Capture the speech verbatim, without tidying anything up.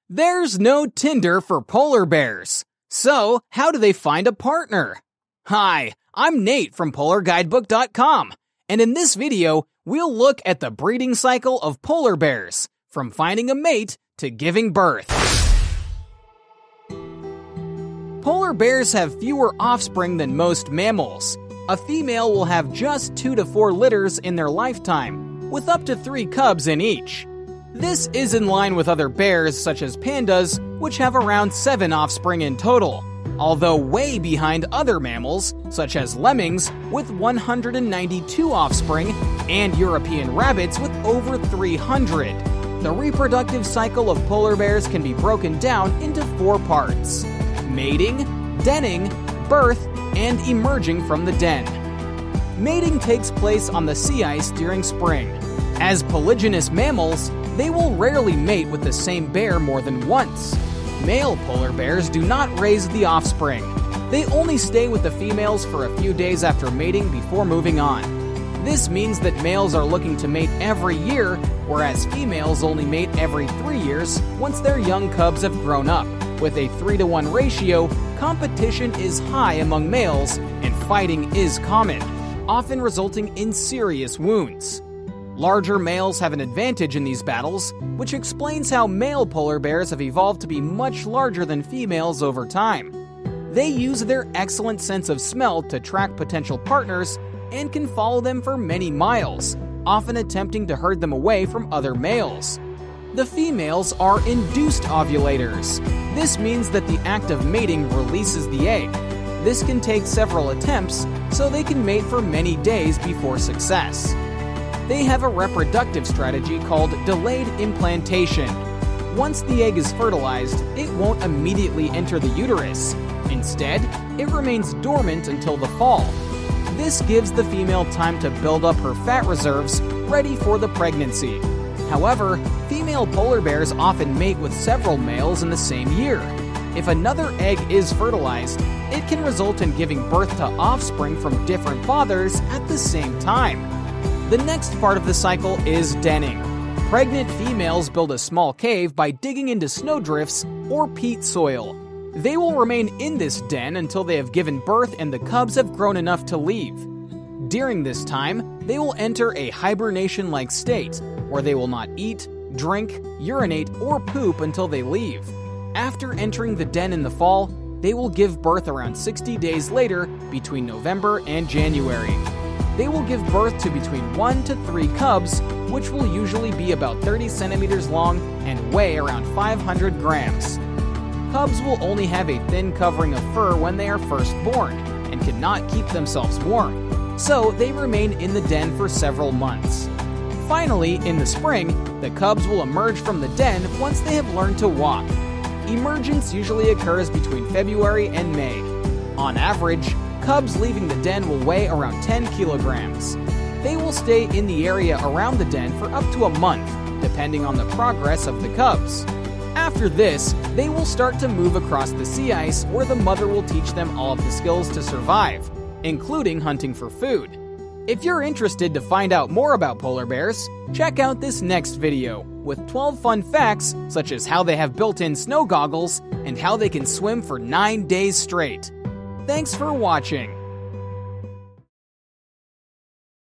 There's no Tinder for polar bears. So, how do they find a partner? Hi, I'm Nate from polar guidebook dot com, and in this video, we'll look at the breeding cycle of polar bears, from finding a mate to giving birth. Polar bears have fewer offspring than most mammals. A female will have just two to four litters in their lifetime, with up to three cubs in each. This is in line with other bears such as pandas, which have around seven offspring in total, although way behind other mammals such as lemmings with one hundred ninety-two offspring and European rabbits with over three hundred. The reproductive cycle of polar bears can be broken down into four parts: mating, denning, birth, and emerging from the den. Mating takes place on the sea ice during spring. As polygynous mammals, they will rarely mate with the same bear more than once. Male polar bears do not raise the offspring. They only stay with the females for a few days after mating before moving on. This means that males are looking to mate every year, whereas females only mate every three years once their young cubs have grown up. With a three to one ratio, competition is high among males, and fighting is common, often resulting in serious wounds. Larger males have an advantage in these battles, which explains how male polar bears have evolved to be much larger than females over time. They use their excellent sense of smell to track potential partners and can follow them for many miles, often attempting to herd them away from other males. The females are induced ovulators. This means that the act of mating releases the egg. This can take several attempts, so they can mate for many days before success. They have a reproductive strategy called delayed implantation. Once the egg is fertilized, it won't immediately enter the uterus. Instead, it remains dormant until the fall. This gives the female time to build up her fat reserves, ready for the pregnancy. However, female polar bears often mate with several males in the same year. If another egg is fertilized, it can result in giving birth to offspring from different fathers at the same time. The next part of the cycle is denning. Pregnant females build a small cave by digging into snowdrifts or peat soil. They will remain in this den until they have given birth and the cubs have grown enough to leave. During this time, they will enter a hibernation-like state, where they will not eat, drink, urinate, or poop until they leave. After entering the den in the fall, they will give birth around sixty days later, between November and January. They will give birth to between one to three cubs, which will usually be about thirty centimeters long and weigh around five hundred grams. Cubs will only have a thin covering of fur when they are first born, and cannot keep themselves warm, so they remain in the den for several months. Finally, in the spring, the cubs will emerge from the den once they have learned to walk. Emergence usually occurs between February and May. On average, cubs leaving the den will weigh around ten kilograms. They will stay in the area around the den for up to a month, depending on the progress of the cubs. After this, they will start to move across the sea ice, where the mother will teach them all of the skills to survive, including hunting for food. If you're interested to find out more about polar bears, check out this next video with twelve fun facts such as how they have built-in snow goggles and how they can swim for nine days straight. Thanks for watching.